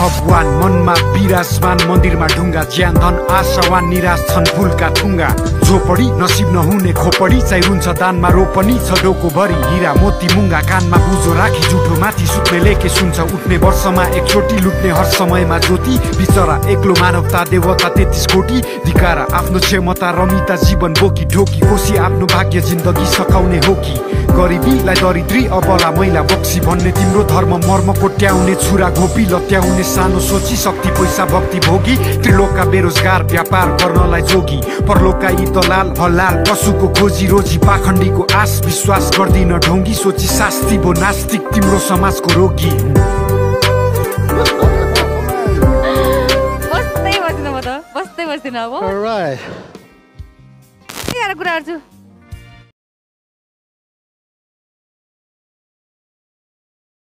भगवान मनमा विराजमान मन्दिरमा ढुङ्गा ज्यान धन आशावान निराश छन् फुलका ठुङ्गा झोपडी नसिब नहुने खोपडी चाहिँ रुन्छ दानमा रोपनी छ डोको भरि हिरा मोती मुङ्गा कानमा बुझो राखी जुठो माथि सुत्ने लेखे सुन्छ उठ्ने वर्षमा एकचोटि लुट्ने हर समयमा ज्योति बिचरा एक्लो मानवता देवता 33 कोटी धिकारा आफ्नो क्षमता रमिता जीवन बोकी ढोकी कोसी आफ्नो भाग्य जिन्दगी सकाउने हो कि गरिबीलाई दरिद्री अबला महिला बक्सी भन्ने तिम्रो धर्म मर्म कोट्याउने छुरा घोपी लत्याउने सानो सोची शक्ति पैसा भक्ति भोगी त्रिलोकका बेरोजगार व्यापार गर्नलाई जोगी परलोकका यी दलाल हलाल पशुको खोजी रोजी पाखण्डीको आश विश्वास गर्दिन ढोंगी सोची शास्ति भो नास्तिक तिम्रो समाजको रोगी बस्दै बस्दिन अब यार कुराहरु छु